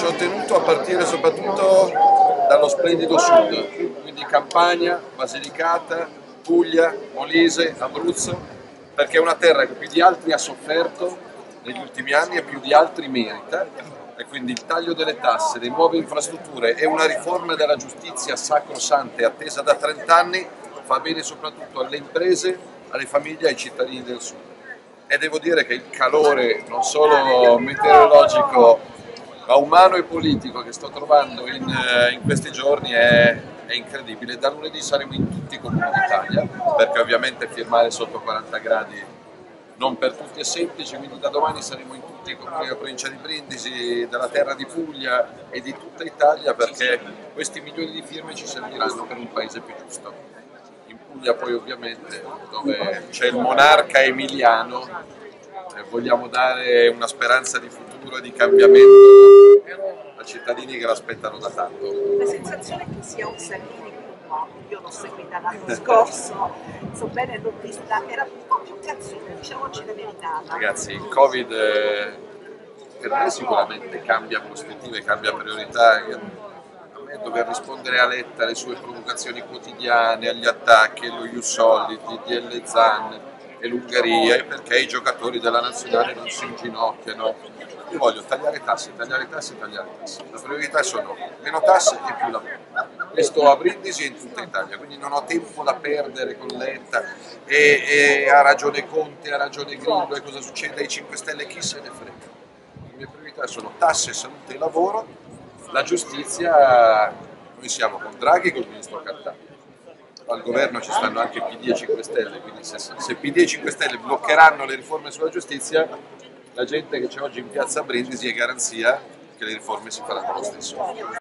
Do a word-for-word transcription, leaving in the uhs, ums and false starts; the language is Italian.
si è ottenuto a partire soprattutto dallo splendido sud, quindi Campania, Basilicata, Puglia, Molise, Abruzzo, perché è una terra che più di altri ha sofferto negli ultimi anni e più di altri merita, e quindi il taglio delle tasse, le nuove infrastrutture e una riforma della giustizia sacrosanta e attesa da trent'anni fa bene soprattutto alle imprese, alle famiglie e ai cittadini del sud. E devo dire che il calore non solo meteorologico ma umano e politico che sto trovando in, in questi giorni è, è incredibile. Da lunedì saremo in tutti i comuni d'Italia, perché ovviamente firmare sotto quaranta gradi non per tutti è semplice, quindi da domani saremo in tutti i comuni della provincia di Brindisi, della terra di Puglia e di tutta Italia, perché questi milioni di firme ci serviranno per un paese più giusto. In Puglia poi ovviamente, dove c'è il monarca emiliano, eh, vogliamo dare una speranza di futuro e di cambiamento a cittadini che l'aspettano da tanto. La sensazione che sia un Salvini per un po', io l'ho seguita l'anno scorso, so bene, l'ho vista, era un po' più cazzuta, diciamoci la verità. Ragazzi, il Covid eh, per me sicuramente cambia prospettive, cambia priorità. A me dover rispondere a Letta alle sue provocazioni quotidiane, agli attacchi, allo Ius Soliti, D L Zan e l'Ungheria, e perché i giocatori della nazionale non si inginocchiano. Io voglio tagliare tasse, tagliare tasse, tagliare tasse. La priorità sono meno tasse e più lavoro. Questo a Brindisi e in tutta Italia, quindi non ho tempo da perdere con Letta e, e ha ragione Conte, ha ragione Grillo, e cosa succede ai cinque Stelle, chi se ne frega. Le mie priorità sono tasse, salute e lavoro. La giustizia, noi siamo con Draghi e col ministro Cartabia. Al governo ci stanno anche P D e cinque Stelle, quindi se, se P D e cinque Stelle bloccheranno le riforme sulla giustizia, la gente che c'è oggi in piazza Brindisi è garanzia che le riforme si faranno lo stesso.